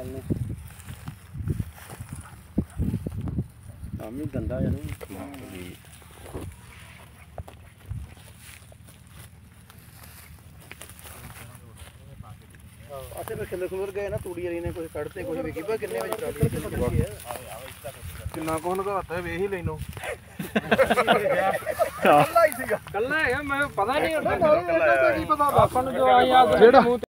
ਕੰਮ ਹੀ ਗੰਦਾ ਯਾਰ ਅੱਛੇ ਫਿਰ ਖਿੱਲਰ ਖੁੱਲਰ ਗਏ ਨਾ ਤੂੜੀ ਵਾਲੀ ਨੇ ਕੁਝ ਕੱਢਤੇ ਕੁਝ ਵਿਕੀ ਪਾ ਕਿੰਨੇ ਵਜੇ ਟਰਾਲੀ ਕਿੰਨਾ ਕੋਣ ਘਾਤਾ ਵੇਖ ਹੀ ਲੈਨੋ ਕੱਲਾ ਹੀ ਸੀਗਾ ਕੱਲਾ ਹੈਗਾ ਮੈਂ ਪਤਾ ਨਹੀਂ ਹੁੰਦਾ ਕੀ ਪਤਾ ਆਪਾਂ ਨੂੰ ਜੋ ਆ ਯਾਦ ਜਿਹੜਾ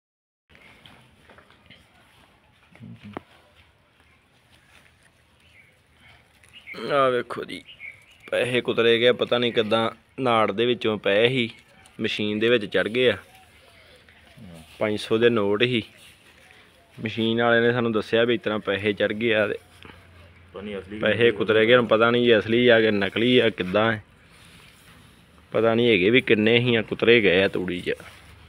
ਆ ਵੇਖੋ ਜੀ ਪੈਸੇ ਕੁਤਰੇ ਗਏ ਪਤਾ ਨਹੀਂ ਕਿੱਦਾਂ ਨਾੜ ਦੇ ਵਿੱਚੋਂ ਪਏ ਸੀ ਮਸ਼ੀਨ ਦੇ ਵਿੱਚ ਚੜ ਗਏ ਆ 500 ਦੇ ਨੋਟ ਹੀ ਮਸ਼ੀਨ ਵਾਲੇ ਨੇ ਸਾਨੂੰ ਦੱਸਿਆ ਵੀ ਇਸ ਤਰ੍ਹਾਂ ਪੈਸੇ ਚੜ ਗਏ ਆ ਪੈਸੇ ਕੁਤਰੇ ਗਏ ਪਤਾ ਨਹੀਂ ਜੀ ਅਸਲੀ ਆ ਕਿ ਨਕਲੀ ਆ ਕਿੱਦਾਂ ਹੈ ਪਤਾ ਨਹੀਂ ਹੈਗੇ ਵੀ ਕਿੰਨੇ ਹੀ ਆ ਕੁਤਰੇ ਗਏ ਆ ਤੂੜੀ 'ਚ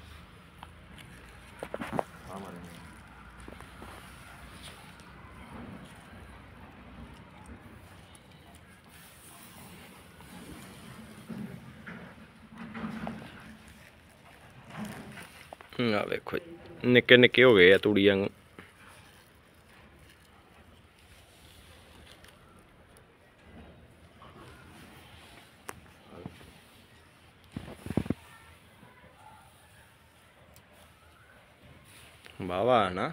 ਆ ਵੇਖੋ ਨਿੱਕੇ ਨਿੱਕੇ ਹੋ ਗਏ ਆ ਤੂੜੀ ਵਾਂਗੂ ਵਾਵਾ ਨਾ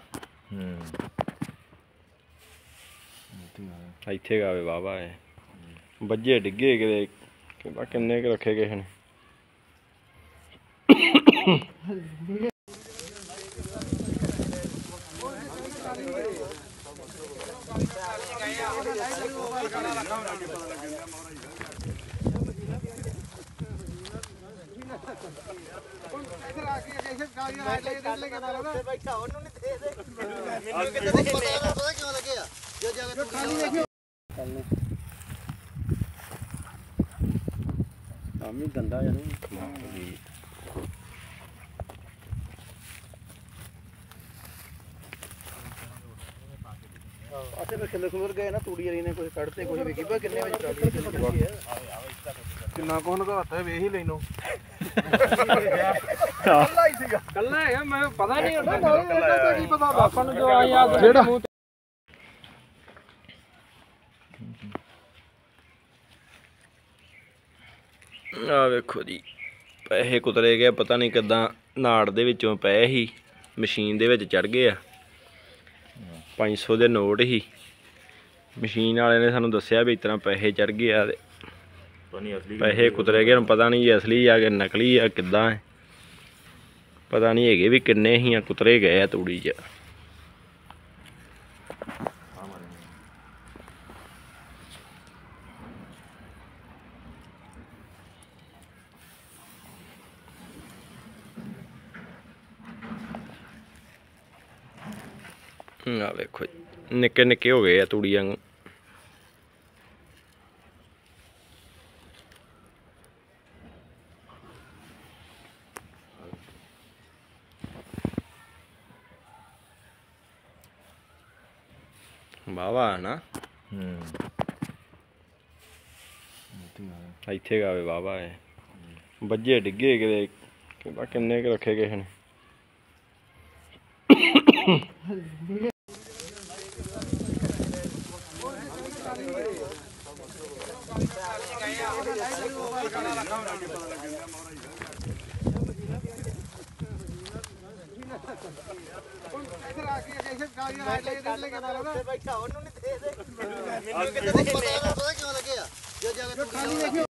ਇੱਥੇ ਗਾਵੇ ਵਾਵਾ ਹੈ ਵੱਜੇ ਡਿੱਗੇ ਕਿਤੇ ਕਿੰਨੇ ਕੁ ਰੱਖੇ ਕਿਸੇ ਨੇ ਕੰਮ ਹੀ ਗੰਦਾ ਯਾਰ ਅੱਛੇ ਫਿਰ ਖਿੱਲਰ ਖੁੱਲਰ ਗਏ ਨਾ ਤੂੜੀ ਵਾਲੀ ਨੇ ਕੁਝ ਕੱਢਤੇ ਕੁਝ ਵਿਕੀ ਪਾ ਕਿੰਨੇ ਵਜੇ ਟਰਾਲੀ ਕਿੰਨਾ ਕੋਣ ਘਾਤਾ ਵੇਖ ਹੀ ਲੈਨੋ ਕੱਲਾ ਹੀ ਸੀਗਾ ਕੱਲਾ ਹੈਗਾ ਮੈਂ ਪਤਾ ਨਹੀਂ ਹੁੰਦਾ ਕੀ ਪਤਾ ਆਪਾਂ ਨੂੰ ਜੋ ਆ ਯਾਦ ਜਿਹੜਾ ਆ ਵੇਖੋ ਜੀ ਪੈਸੇ ਕੁਤਰੇ ਗਏ ਪਤਾ ਨਹੀਂ ਕਿੱਦਾਂ ਨਾੜ ਦੇ ਵਿੱਚੋਂ ਪਏ ਸੀ ਮਸ਼ੀਨ ਦੇ ਵਿੱਚ ਚੜ ਗਏ ਆ 500 ਦੇ ਨੋਟ ਹੀ ਮਸ਼ੀਨ ਵਾਲੇ ਨੇ ਸਾਨੂੰ ਦੱਸਿਆ ਵੀ ਇਸ ਤਰ੍ਹਾਂ ਪੈਸੇ ਚੜ ਗਏ ਆ ਪੈਸੇ ਕੁਤਰੇ ਗਏ ਪਤਾ ਨਹੀਂ ਜੀ ਅਸਲੀ ਆ ਕਿ ਨਕਲੀ ਆ ਕਿੱਦਾਂ ਹੈ ਪਤਾ ਨਹੀਂ ਹੈਗੇ ਵੀ ਕਿੰਨੇ ਹੀ ਆ ਕੁਤਰੇ ਗਏ ਆ ਤੂੜੀ 'ਚ ਆ ਵੇਖੋ ਨਿੱਕੇ ਨਿੱਕੇ ਹੋ ਗਏ ਆ ਤੂੜੀ ਵਾਂਗੂ ਵਾਵਾ ਨਾ ਇੱਥੇ ਗਾਵੇ ਵਾਵਾ ਹੈ ਵੱਜੇ ਡਿੱਗੇ ਕਿਤੇ ਕਿੰਨੇ ਕੁ ਰੱਖੇ ਕਿਸੇ ਨੇ ਬੈਠਾ ਉਹਨੂੰ ਨਹੀਂ ਦੇ